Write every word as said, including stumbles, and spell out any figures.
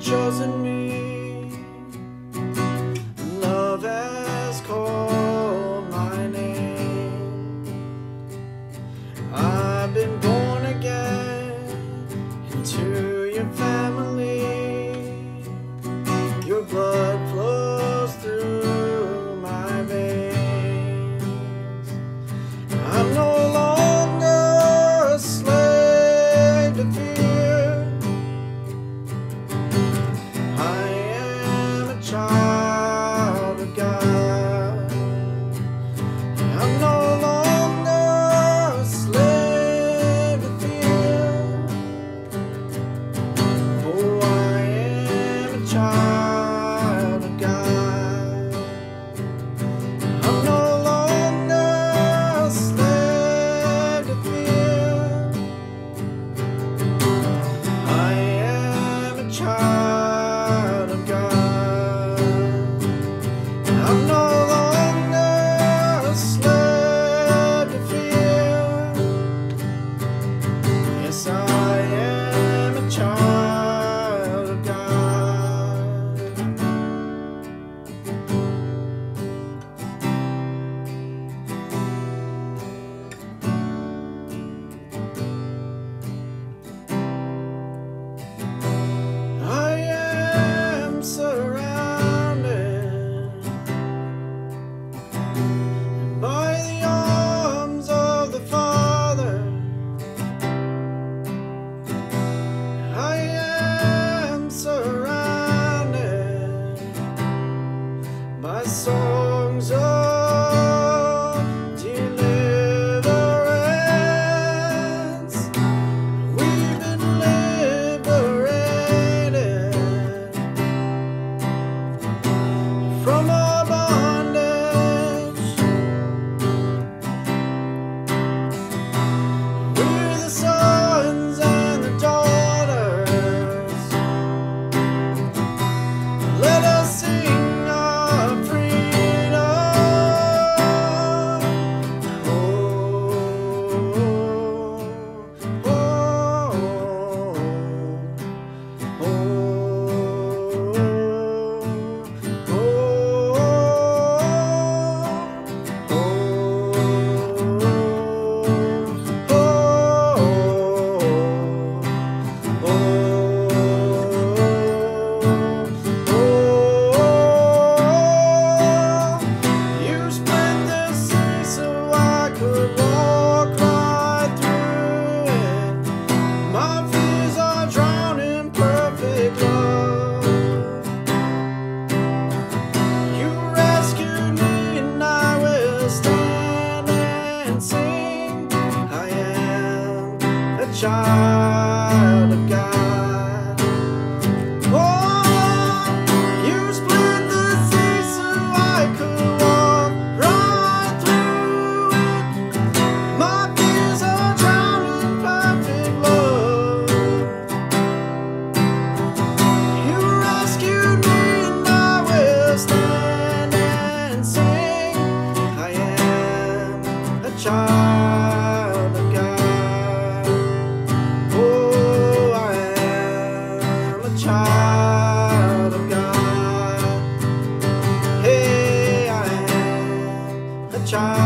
chosen me. Love has called my name. I've been born again into your family. Your blood flows through my veins. I'm no longer a slave to fear. I am a child of God. I'm no longer a slave to fear. Oh, I am a child of God. I'm no longer a slave to fear. I am a child of God. I'm no longer a slave to fear. Yes, I am a child of God. I am surrounded by the arms of the Father. I am surrounded by songs of deliverance. We've been liberated from our bondage. We're the sons and the daughters. Let us sing our freedom. Oh, oh, oh, You split the sea so I could walk right through it. My fears are drowned in perfect love. You rescued me and I will stand and sing. I am a child of God. Oh, you split the sea so I could walk right through it. My fears are drowned in perfect love. You rescued me and I will stand and sing. I am a child of God. Oh, I am a child of God. Hey, I am a child.